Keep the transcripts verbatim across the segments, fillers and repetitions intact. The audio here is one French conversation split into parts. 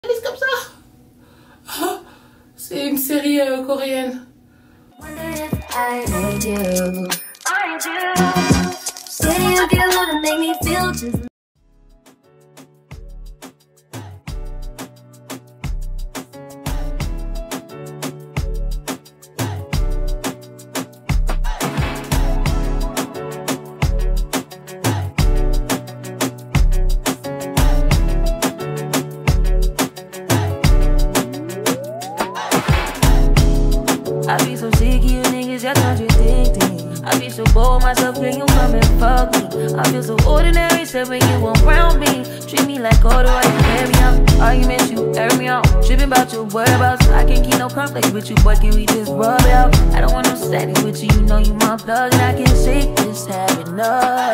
Alice comme ça. Oh, c'est une série euh, coréenne. I be so sick of you niggas, y'all contradicting. I be so bold myself when you come and fuck me. I feel so ordinary, except when you around me. Treat me like all the right, you wear me out. Arguments, you air me out. Tripping about your whereabouts. I can't keep no conflict with you, boy, can we just rub it out? I don't want no static with you, you know you my plug. And I can't shake this habit, no.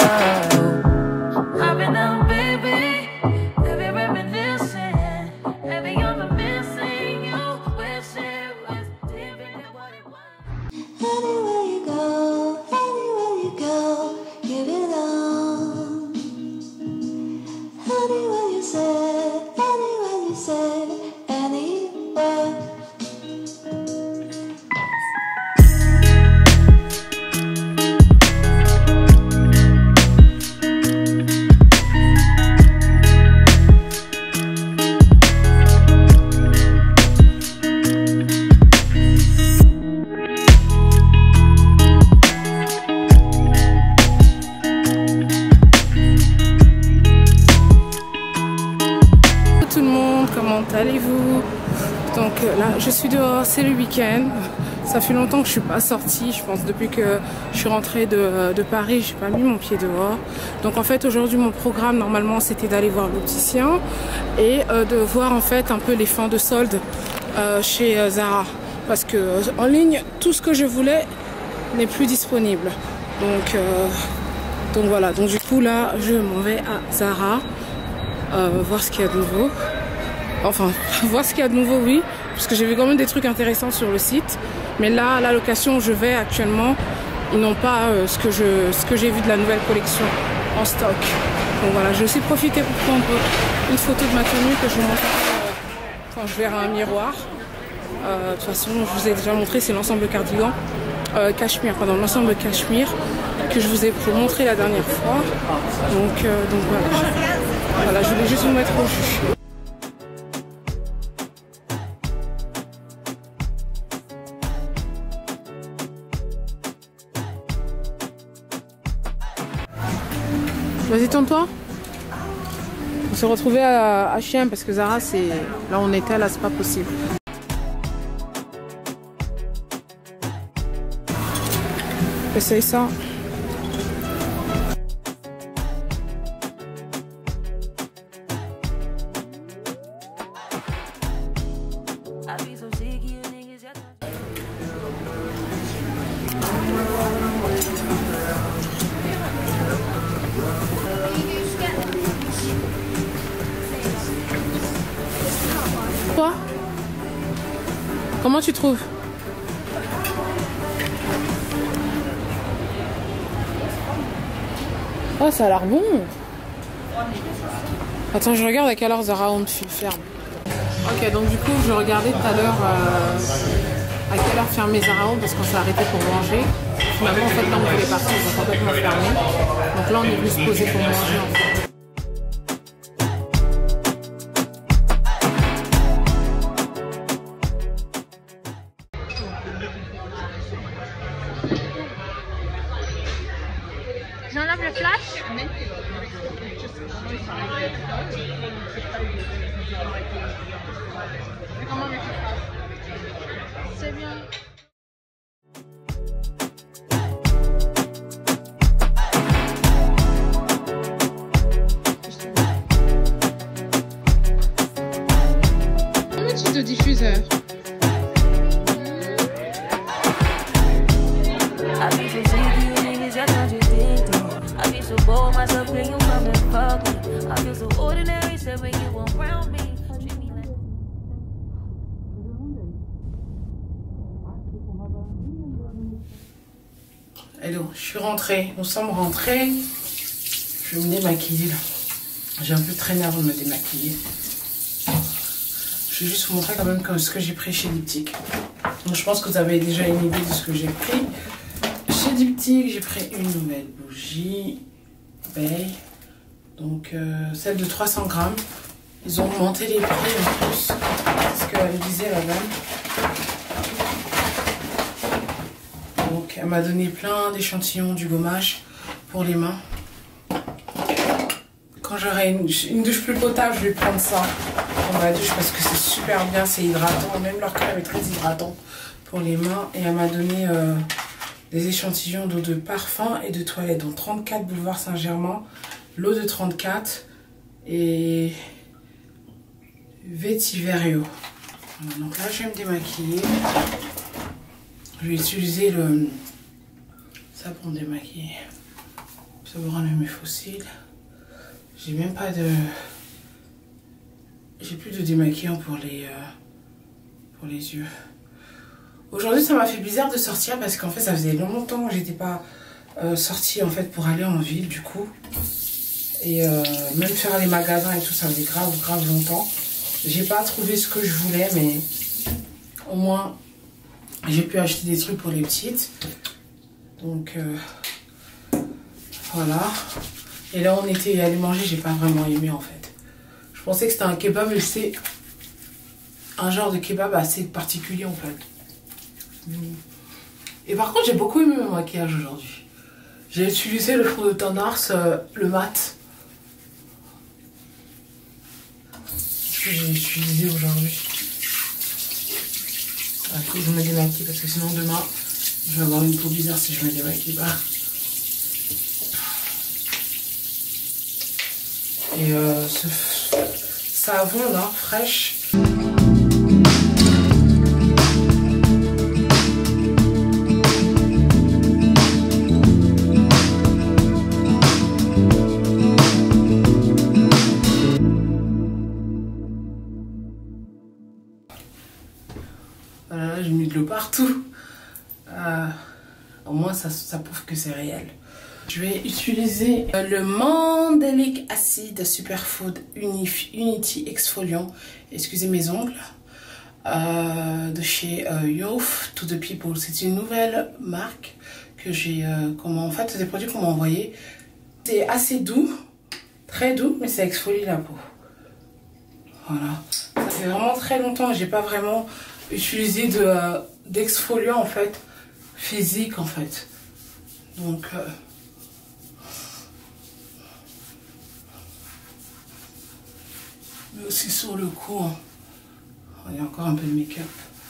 I've been out, baby. Every reminiscing. Every other missing you. Wish it was different than what it was. Anywhere you go, anywhere you go, give it on. Anywhere you say, anywhere you say, anywhere. Tout le monde, comment allez-vous? Donc là, je suis dehors, c'est le week-end. Ça fait longtemps que je suis pas sortie, je pense depuis que je suis rentrée de, de Paris, j'ai pas mis mon pied dehors. Donc en fait aujourd'hui mon programme normalement c'était d'aller voir l'opticien et euh, de voir en fait un peu les fins de solde euh, chez euh, Zara. Parce que euh, en ligne, tout ce que je voulais n'est plus disponible. Donc, euh, donc voilà, donc du coup là je m'en vais à Zara. Euh, voir ce qu'il y a de nouveau. Enfin, voir ce qu'il y a de nouveau, oui, parce que j'ai vu quand même des trucs intéressants sur le site. Mais là, à la location où je vais actuellement, ils n'ont pas euh, ce que je, ce que j'ai vu de la nouvelle collection en stock. Donc voilà, j'ai aussi profité pour prendre une photo de ma tenue que je vous montre euh, quand je verrai un miroir. Euh, de toute façon, je vous ai déjà montré, c'est l'ensemble cardigan, euh, cachemire, pardon, l'ensemble cachemire que je vous ai montré la dernière fois. Donc, euh, donc voilà. Voilà, je voulais juste vous mettre au jus. Vas-y, tourne-toi. On s'est retrouvés à H et M parce que Zara, c'est là où on était, là, c'est pas possible. Essaye ça. I be so sick of you niggas, y'all Quoi? Comment tu trouves? Oh, ça a l'air bon. Attends, je regarde à quelle heure Zara Home ferme. Ok, donc du coup, je regardais tout à l'heure euh, à quelle heure fermer Zara Home parce qu'on s'est arrêté pour manger. Finalement, en fait, là, on voulait partir, ils ont complètement fermé. Donc là, on est venu se poser pour manger, en fait. J'enlève le flash. C'est bien. Quel type de diffuseur? I be so sick of you niggas, y'all contradicting. I be so bold myself when you come and fuck me. I feel so ordinary, except when you around me. Treat me like. Et donc, je suis rentrée, nous sommes rentrés. Je vais me démaquiller là. J'ai un peu traîné avant de me démaquiller. je vais juste vous montrer quand même ce que j'ai pris chez Diptyque. Donc je pense que vous avez déjà une idée de ce que j'ai pris. Chez Diptyque, j'ai pris une nouvelle bougie Bay. Donc euh, celle de trois cents grammes. Ils ont augmenté les prix en plus. C'est ce qu'elle disait la dame. Donc elle m'a donné plein d'échantillons du gommage pour les mains. Quand j'aurai une, une douche plus potable, je vais prendre ça dans ma douche parce que c'est super bien, c'est hydratant. Même leur crème est très hydratant pour les mains. Et elle m'a donné euh, des échantillons d'eau de parfum et de toilette. Donc trente-quatre boulevard Saint-Germain, l'eau de trente-quatre et Vetiverio. Voilà, donc là, je vais me démaquiller. Je vais utiliser le ça pour me démaquiller. Ça me rend mes fossiles. J'ai même pas de... J'ai plus de démaquillant pour les, euh, pour les yeux. Aujourd'hui, ça m'a fait bizarre de sortir parce qu'en fait, ça faisait longtemps que j'étais pas euh, sortie en fait pour aller en ville du coup. Et euh, même faire les magasins et tout, ça faisait grave, grave longtemps. J'ai pas trouvé ce que je voulais, mais au moins, j'ai pu acheter des trucs pour les petites. Donc, euh, voilà. Et là, on était allé manger, j'ai pas vraiment aimé en fait. Je pensais que c'était un kebab, mais c'est un genre de kebab assez particulier en fait. Et par contre, j'ai beaucoup aimé mon maquillage aujourd'hui. J'ai utilisé le fond de teint Nars, euh, le mat. Ce que j'ai utilisé aujourd'hui. Il faut que je me démaquille parce que sinon demain, je vais avoir une peau bizarre si je me démaquille pas. Et euh, ce savon là, fraîche. Voilà, j'ai mis de l'eau partout. Euh, au moins ça, ça prouve que c'est réel. Je vais utiliser le Mandelic Acid Superfood Unif Unity Exfoliant. Excusez mes ongles. Euh, de chez euh, Youth to the People. C'est une nouvelle marque que j'ai... Euh, en fait, c'est des produits qu'on m'a envoyés. C'est assez doux. Très doux, mais ça exfolie la peau. Voilà. Ça fait vraiment très longtemps que j'ai pas vraiment utilisé de euh, d'exfoliant en fait. Physique en fait. Donc... Euh, mais aussi sur le cou, hein. Il y a encore un peu de make-up.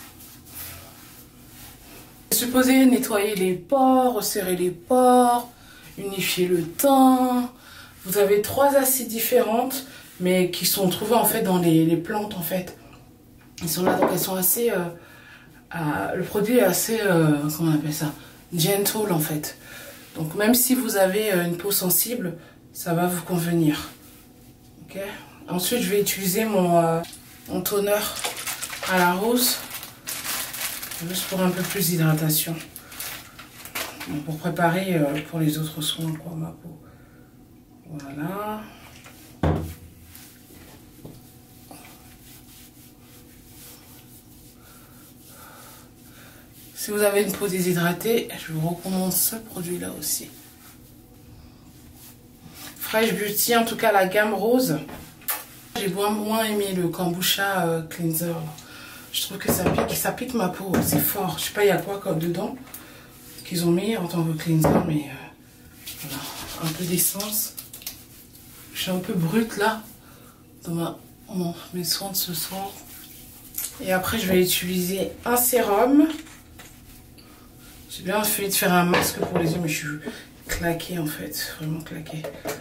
Supposé nettoyer les pores, resserrer les pores, unifier le teint. Vous avez trois acides différentes, mais qui sont trouvées en fait dans les, les plantes en fait. Elles sont là, donc elles sont assez... Euh, euh, le produit est assez... Euh, comment on appelle ça? Gentle en fait. Donc même si vous avez une peau sensible, ça va vous convenir. Ok. Ensuite, je vais utiliser mon, euh, mon toner à la rose. Juste pour un peu plus d'hydratation. Bon, pour préparer euh, pour les autres soins, quoi, ma peau. Voilà. Si vous avez une peau déshydratée, je vous recommande ce produit-là aussi. Fresh Beauty, en tout cas la gamme rose. J'ai moins aimé le kombucha euh, cleanser. Je trouve que ça pique, ça pique ma peau, c'est fort. Je sais pas il y a quoi comme dedans qu'ils ont mis en tant que cleanser, mais euh, voilà, un peu d'essence. Je suis un peu brute là dans ma, mon, mes soins de ce soir. Et après je vais utiliser un sérum. J'ai bien fait de faire un masque pour les yeux, mais je suis claquée en fait, vraiment claquée.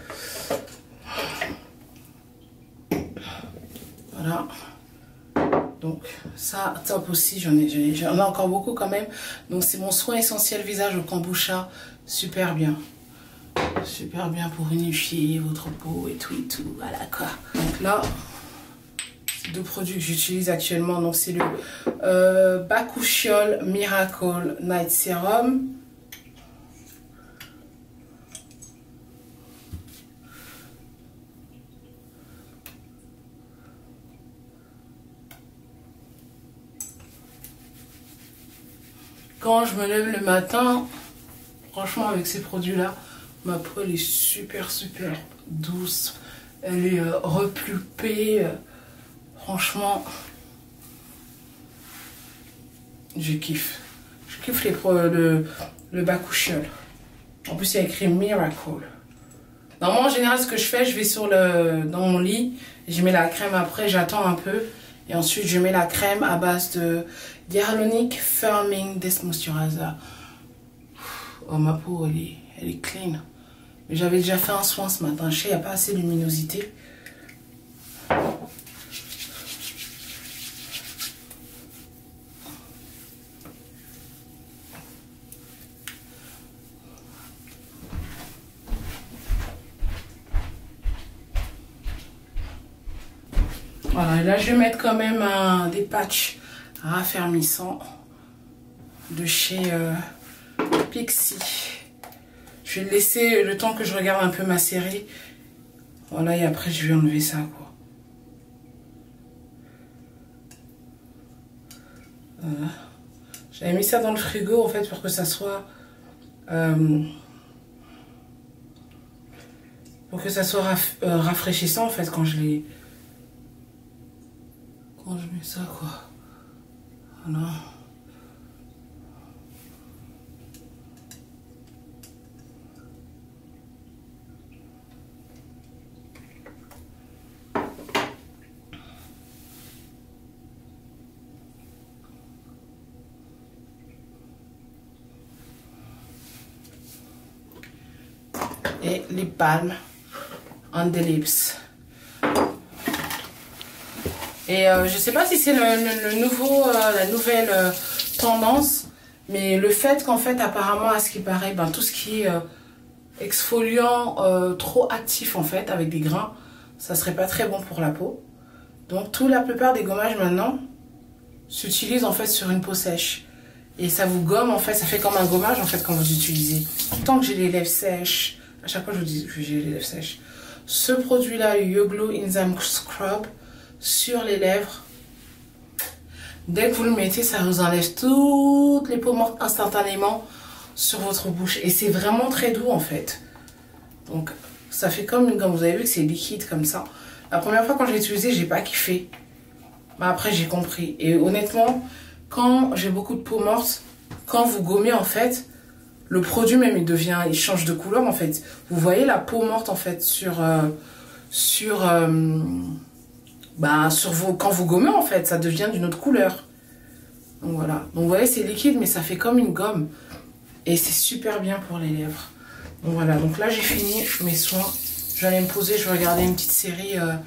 Voilà. Donc ça, top aussi, j'en ai, j'en ai encore beaucoup quand même. Donc c'est mon soin essentiel visage au kombucha, super bien. Super bien pour unifier votre peau et tout et tout, voilà quoi. Donc là, c'est deux produits que j'utilise actuellement. Donc c'est le euh, Bakuchiol Miracle Night Serum. quand je me lève le matin, franchement avec ces produits-là, ma peau elle est super super douce. Elle est euh, repulpée. Euh, franchement, je kiffe. Je kiffe les pro le, le Bakuchiol. En plus, il y a écrit Miracle. Normalement, en général, ce que je fais, je vais sur le, dans mon lit, je mets la crème après, j'attends un peu. Et ensuite, je mets la crème à base de Hyaluronic Firming Day Moisturizer. Oh, ma peau, elle est, elle est clean. Mais j'avais déjà fait un soin ce matin. Je sais, il n'y a pas assez de luminosité. Voilà, et là je vais mettre quand même un, des patchs raffermissants de chez euh, Pixi. Je vais laisser le temps que je regarde un peu ma série. Voilà, et après je vais enlever ça, quoi. Voilà. J'avais mis ça dans le frigo en fait pour que ça soit euh, pour que ça soit raf euh, rafraîchissant en fait quand je les quand je mets ça, quoi. Voilà. Et les palmes on the lips. Et euh, je sais pas si c'est le, le, le nouveau, euh, la nouvelle euh, tendance, mais le fait qu'en fait apparemment à ce qui paraît, ben, tout ce qui est euh, exfoliant euh, trop actif en fait avec des grains, ça serait pas très bon pour la peau. Donc tout, la plupart des gommages maintenant s'utilisent en fait sur une peau sèche. Et ça vous gomme en fait, ça fait comme un gommage en fait quand vous utilisez. Tant que j'ai les lèvres sèches, à chaque fois je vous dis que j'ai les lèvres sèches. Ce produit là, le Yoglo Enzyme Scrub, sur les lèvres, dès que vous le mettez, ça vous enlève toutes les peaux mortes instantanément sur votre bouche. Et c'est vraiment très doux en fait. Donc ça fait comme une gomme. Vous avez vu que c'est liquide comme ça. La première fois quand j'ai utilisé, j'ai pas kiffé. Mais après j'ai compris. Et honnêtement, quand j'ai beaucoup de peau morte, quand vous gommez en fait, le produit même il devient, il change de couleur en fait. Vous voyez la peau morte en fait sur euh, sur euh, bah sur vos, quand vous gommez en fait, ça devient d'une autre couleur. Donc voilà. Donc vous voyez c'est liquide mais ça fait comme une gomme et c'est super bien pour les lèvres. Donc voilà. Donc là j'ai fini mes soins. Je vais aller me poser, je vais regarder une petite série euh,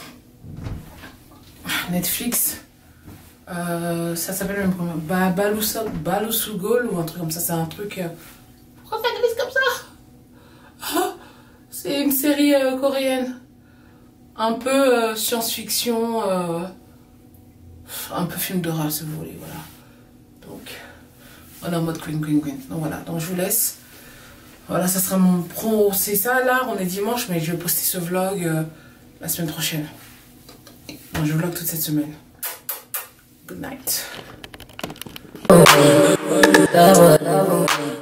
Netflix. Euh, ça s'appelle même comment bah, Balusugol ou un truc comme ça. C'est un truc. Euh... Pourquoi ça glisse comme ça? Oh, c'est une série euh, coréenne. Un peu euh, science-fiction, euh, un peu film d'horreur si vous voulez, voilà. Donc, on est en mode queen, queen, queen. Donc voilà, donc je vous laisse. Voilà, ça sera mon pro. C'est ça là, on est dimanche, mais je vais poster ce vlog euh, la semaine prochaine. Donc je vlog toute cette semaine. Good night.